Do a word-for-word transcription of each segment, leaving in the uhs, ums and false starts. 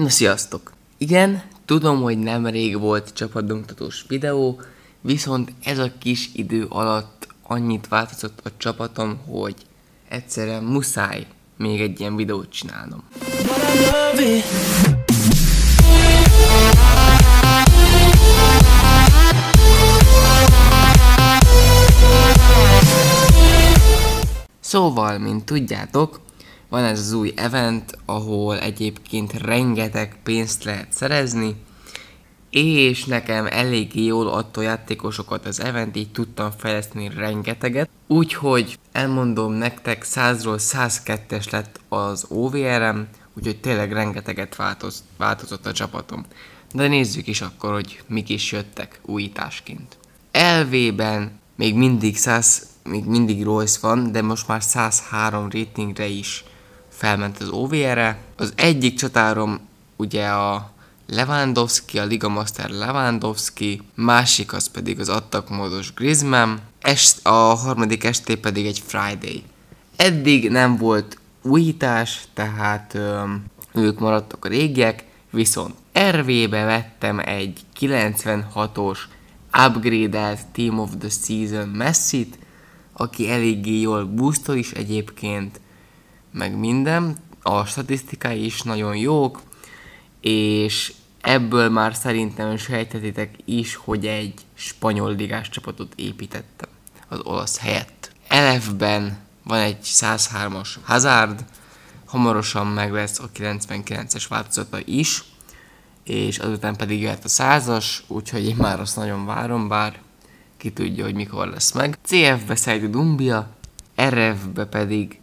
Na sziasztok! Igen, tudom, hogy nem rég volt csapatbemutatós videó, viszont ez a kis idő alatt annyit változott a csapatom, hogy egyszerűen muszáj még egy ilyen videót csinálnom. Szóval, mint tudjátok, van ez az új event, ahol egyébként rengeteg pénzt lehet szerezni, és nekem eléggé jól adta játékosokat az event, így tudtam fejleszteni rengeteget. Úgyhogy elmondom nektek, százról százkettes lett az o vé er-em, úgyhogy tényleg rengeteget változ, változott a csapatom. De nézzük is akkor, hogy mik is jöttek újításként. el vé-ben még mindig száz, még mindig Royce van, de most már száz három ratingre is felment az o vé er-re. Az egyik csatárom ugye a Lewandowski, a Liga Master Lewandowski, másik az pedig az attack módos Griezmann, est, a harmadik esté pedig egy Friday. Eddig nem volt újítás, tehát öm, ők maradtak a régiek, viszont er vé-be vettem egy kilencvenhatos upgrade-elt Team of the Season Messit, aki eléggé jól boostol is egyébként, meg minden, a statisztikái is nagyon jók, és ebből már szerintem sejthetitek is, hogy egy spanyol ligás csapatot építettem az olasz helyett. el ef-ben van egy száz hármas Hazard, hamarosan meg lesz a kilencvenkilences változata is, és azután pedig jöhet a százas, úgyhogy én már azt nagyon várom, bár ki tudja, hogy mikor lesz meg. cé ef-be Seydou Doumbia, er ef-be pedig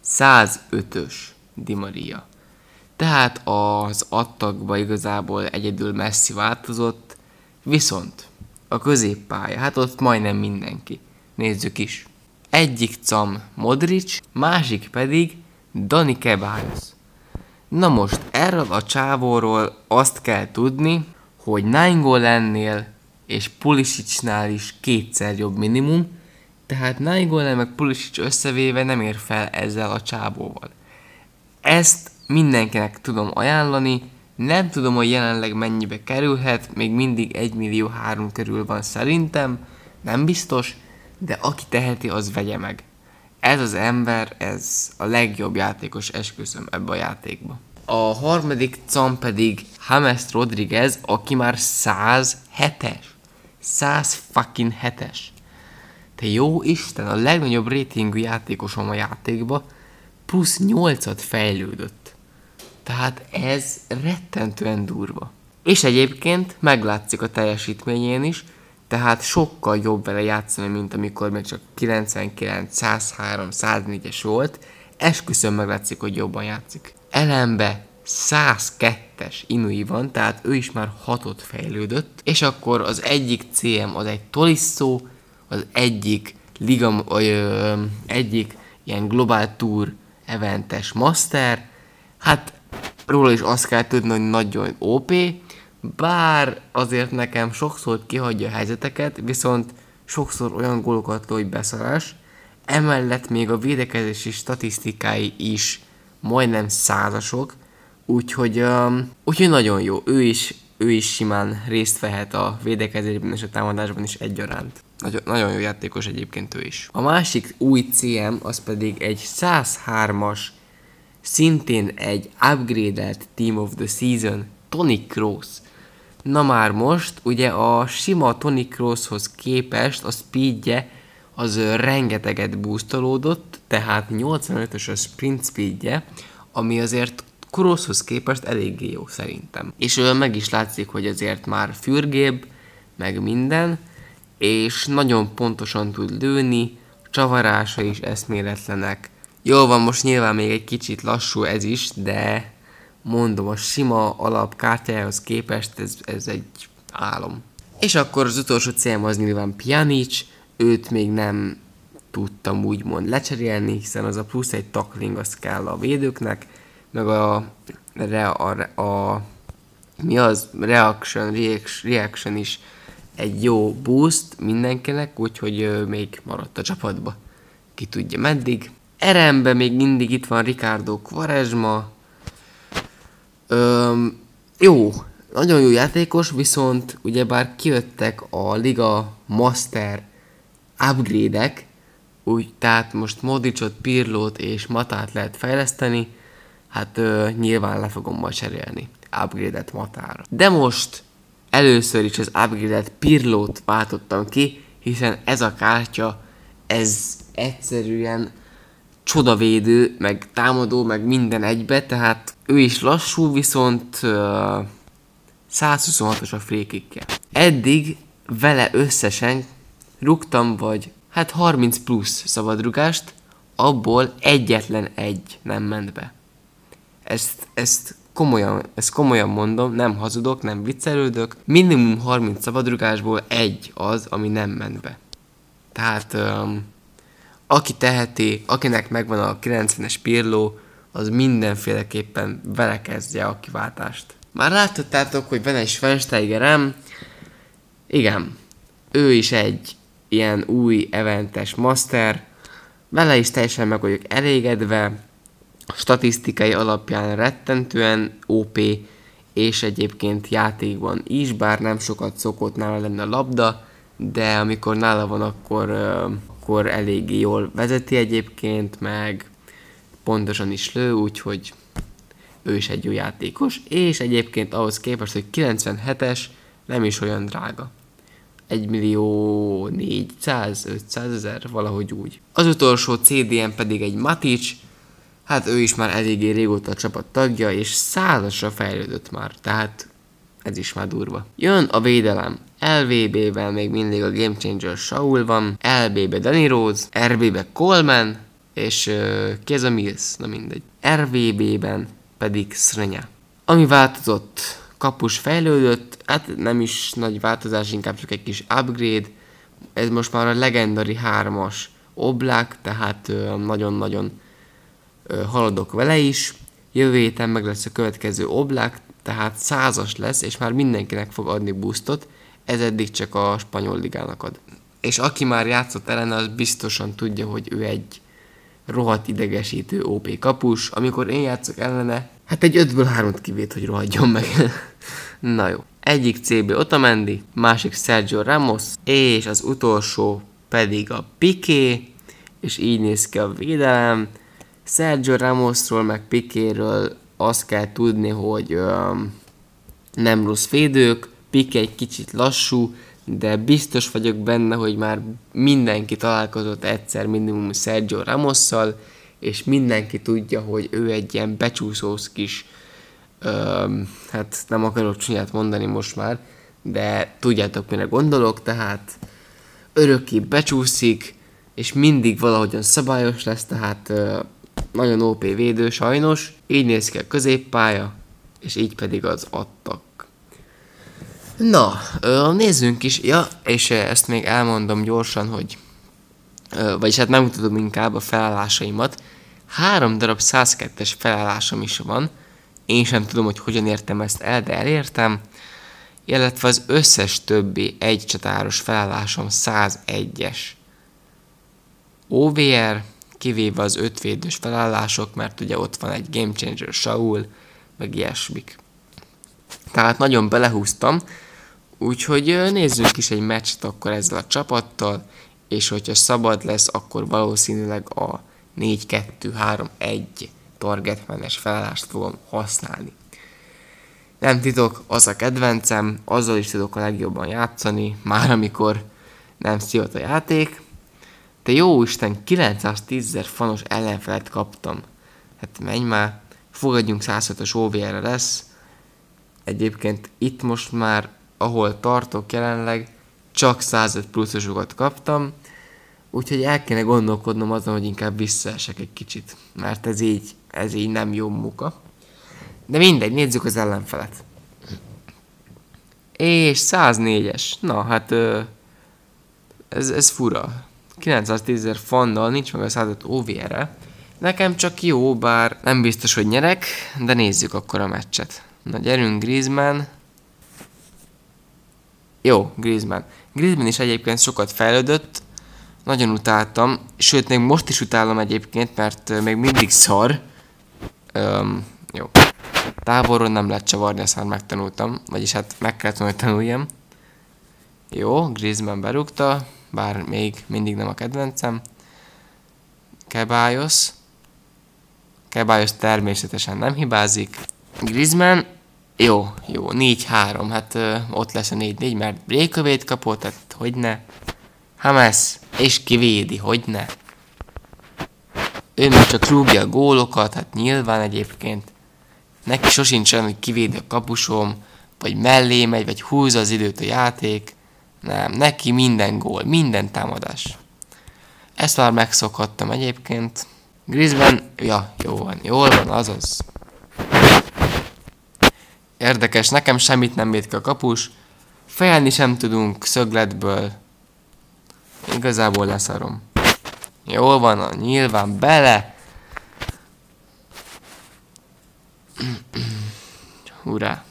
százötös Di Maria. Tehát az attackba igazából egyedül Messi változott, viszont a középpálya, hát ott majdnem mindenki. Nézzük is. Egyik cam Modric, másik pedig Dani Ceballos. Na most erről a csávóról azt kell tudni, hogy Nainggolannél és Pulisicnál is kétszer jobb minimum, tehát Nainggolan meg Pulisic összevéve nem ér fel ezzel a csávóval. Ezt mindenkinek tudom ajánlani, nem tudom, hogy jelenleg mennyibe kerülhet, még mindig egy millió három körül van szerintem, nem biztos, de aki teheti, az vegye meg. Ez az ember, ez a legjobb játékos, esküszöm, ebbe a játékba. A harmadik cam pedig James Rodriguez, aki már száz hetes. száz fucking hetes. Te jó Isten, a legnagyobb ratingű játékosom a játékba, plusz nyolcat fejlődött. Tehát ez rettentően durva. És egyébként meglátszik a teljesítményén is, tehát sokkal jobb vele játszani, mint amikor még csak kilencvenkilenc, száz három, száz négyes volt. Esküszöm, meglátszik, hogy jobban játszik. Elembe száz kettes Inui van, tehát ő is már hatot fejlődött. És akkor az egyik cé em az egy Tolisso, az egyik Liga, ö, egyik ilyen Global Tour eventes Master. Hát róla is azt kell tudni, hogy nagyon ó pé, bár azért nekem sokszor kihagyja a helyzeteket, viszont sokszor olyan gólokat lő, hogy beszarás. Emellett még a védekezési statisztikái is majdnem százasok, úgyhogy, um, úgyhogy nagyon jó. Ő is, ő is simán részt vehet a védekezésben és a támadásban is egyaránt. Nagyon, nagyon jó játékos egyébként ő is. A másik új cé em az pedig egy száz hármas, szintén egy upgrade-elt Team of the Season Toni Kroos. Na már most, ugye a sima Toni Krooshoz képest a speedje az rengeteget boostolódott, tehát nyolcvanötös a sprint speedje, ami azért Krooshoz képest eléggé jó szerintem. És ő meg is látszik, hogy azért már fürgébb, meg minden, és nagyon pontosan tud lőni, csavarása is eszméletlenek. Jól van, most nyilván még egy kicsit lassú ez is, de mondom, a sima alapkártyához képest ez, ez egy álom. És akkor az utolsó célom az nyilván Pjanic, őt még nem tudtam úgymond lecserélni, hiszen az a plusz egy tackling az kell a védőknek, meg a, a, a, a mi az, reaction, reaction is egy jó boost mindenkinek, úgyhogy még maradt a csapatba. Ki tudja meddig. er em-ben még mindig itt van Ricardo Quaresma. Öm, Jó, nagyon jó játékos, viszont ugyebár kijöttek a Liga Master upgrade-ek, úgy, tehát most Modricot, Pirlót és Matát lehet fejleszteni, hát ö, nyilván le fogom majd cserélni upgrade-et Matára. De most először is az upgrade-et Pirlót váltottam ki, hiszen ez a kártya, ez egyszerűen csodavédő, meg támadó, meg minden egybe, tehát ő is lassú, viszont uh, száz huszonhatos a free kickje. Eddig vele összesen rúgtam vagy hát harminc plusz szabadrugást, abból egyetlen egy nem ment be. Ezt, ezt, komolyan, ezt komolyan mondom, nem hazudok, nem viccelődök. Minimum harminc szabadrugásból egy az, ami nem ment be. Tehát um, aki teheti, akinek megvan a kilencvenes Pirlo, az mindenféleképpen vele kezdje a kiváltást. Már láthattátok, hogy van egy Schweinsteigerem. Igen, ő is egy ilyen új eventes master. Vele is teljesen meg vagyok elégedve. A statisztikai alapján rettentően ó pé, és egyébként játékban is, bár nem sokat szokott nála lenni a labda, de amikor nála van, akkor, uh, akkor eléggé jól vezeti egyébként, meg pontosan is lő, úgyhogy ő is egy jó játékos, és egyébként ahhoz képest, hogy kilencvenhetes nem is olyan drága. egy millió négyszáz-ötszázezer, valahogy úgy. Az utolsó cé dé em pedig egy Matic, hát ő is már eléggé régóta a csapat tagja, és százasra fejlődött már, tehát ez is már durva. Jön a védelem. el vé bé-ben még mindig a Game Changer Saul van, el bé-be Danny Rose, er bé-be Coleman, és uh, ki ez a Mills? Na mindegy. er vé bé-ben pedig Srenya. Ami változott, kapus fejlődött, hát nem is nagy változás, inkább csak egy kis upgrade. Ez most már a Legendary hármas Oblak, tehát nagyon-nagyon uh, uh, haladok vele is. Jövő héten meg lesz a következő Oblak, tehát százas lesz, és már mindenkinek fog adni boostot. Ez eddig csak a spanyol ligának ad. És aki már játszott ellene, az biztosan tudja, hogy ő egy rohadt idegesítő ó pé kapus. Amikor én játszok ellene, hát egy ötből hármat kivét, hogy rohadjon meg. Na jó. Egyik cé bé Otamendi, másik Sergio Ramos, és az utolsó pedig a Piqué, és így néz ki a védelem. Sergio Ramosról meg Piquéről azt kell tudni, hogy öm, nem rossz védők, Piqué egy kicsit lassú, de biztos vagyok benne, hogy már mindenki találkozott egyszer minimum Sergio Ramosszal, és mindenki tudja, hogy ő egy ilyen becsúszós kis, öm, hát nem akarok csúnyát mondani most már, de tudjátok, mire gondolok, tehát örökké becsúszik, és mindig valahogyan szabályos lesz, tehát ö, nagyon ó pé védő sajnos. Így néz ki a középpálya, és így pedig az attak. Na, ö, nézzünk is, ja, és ezt még elmondom gyorsan, hogy, ö, vagyis hát megmutatom inkább a felállásaimat. Három darab száz kettes felállásom is van, én sem tudom, hogy hogyan értem ezt el, de elértem, illetve az összes többi egy csatáros felállásom száz egyes o vé er, kivéve az öt védős felállások, mert ugye ott van egy Game Changer Saul, meg ilyesmik. Tehát nagyon belehúztam, úgyhogy nézzünk is egy meccset akkor ezzel a csapattal, és hogyha szabad lesz, akkor valószínűleg a négy kettő három egy targetmenes felállást fogom használni. Nem titok, az a kedvencem, azzal is tudok a legjobban játszani, már amikor nem szívat a játék. De jó Isten, kilencszáztízezer fanos ellenfelet kaptam. Hát menj már, fogadjunk száz ötös o vé er-re lesz. Egyébként itt most már, ahol tartok jelenleg, csak százöt pluszosokat kaptam. Úgyhogy el kéne gondolkodnom azon, hogy inkább visszaesek egy kicsit. Mert ez így, ez így nem jó munka. De mindegy, nézzük az ellenfelet. És száznégyes. Na, hát ö, ez, ez fura. kilencszáztízezer fannal nincs meg a százöt o vé er-re. Nekem csak jó, bár nem biztos, hogy nyerek, de nézzük akkor a meccset. Na gyerünk, Griezmann. Jó, Griezmann. Griezmann is egyébként sokat fejlődött. Nagyon utáltam, sőt még most is utálom egyébként, mert még mindig szar. Öm, jó. Távolról nem lehet csavarni, ezt már megtanultam. Vagyis hát meg kellett volna, hogy tanuljam. Jó, Griezmann berúgta, bár még mindig nem a kedvencem. Ceballos. Ceballos természetesen nem hibázik. Griezmann, jó, jó, négy három, hát ö, ott lesz a négy négy, mert breakaway-t kapott, tehát hogyne. James, és kivédi, hogyne. Ő még csak rúgja a gólokat, hát nyilván egyébként. Neki sosincs olyan, hogy kivédi a kapusom, vagy mellé megy, vagy húzza az időt a játék. Nem, neki minden gól, minden támadás. Ezt már megszokhattam egyébként. Griezmann, ja, jó van, jól van, azaz. Érdekes, nekem semmit nem véd ki a kapus. Fejelni sem tudunk szögletből. Igazából leszarom. Jól van, nyilván bele. Hurrá.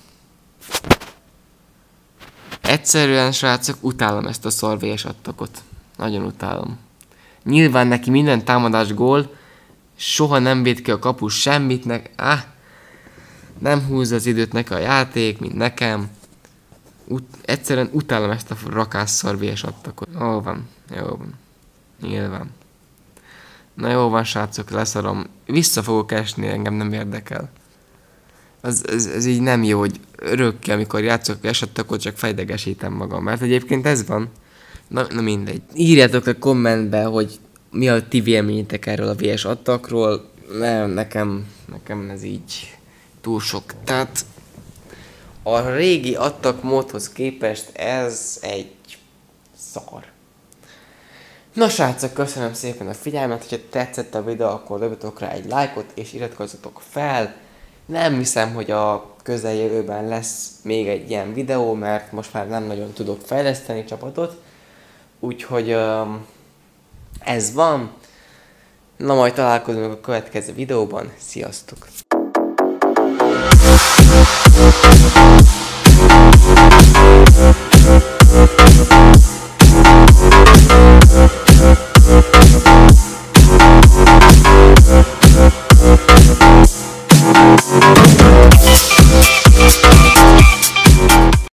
Egyszerűen, srácok, utálom ezt a szarvés attakot. Nagyon utálom. Nyilván neki minden támadás gól. Soha nem véd ki a kapus semmit. Ne ah, nem húzza az időt neki a játék, mint nekem. Ut egyszerűen utálom ezt a rakás szarvés attakot. Jó van, jó van. Nyilván. Na jó van, srácok, leszarom. Vissza fogok esni, engem nem érdekel. Ez, ez, ez így nem jó, hogy örökké, amikor játszok esett, akkor csak fejdegesítem magam. Mert egyébként ez van. Na, na mindegy. Írjátok a kommentbe, hogy mi a ti véleményetek erről a vé es attakról. Nem, nekem, nekem ez így túl sok. Tehát a régi attak módhoz képest ez egy szar. Na srácok, köszönöm szépen a figyelmet, hogyha tetszett a videó, akkor dobjatok rá egy lájkot és iratkozzatok fel. Nem hiszem, hogy a közeljövőben lesz még egy ilyen videó, mert most már nem nagyon tudok fejleszteni csapatot. Úgyhogy um, ez van. Na majd találkozunk a következő videóban. Sziasztok!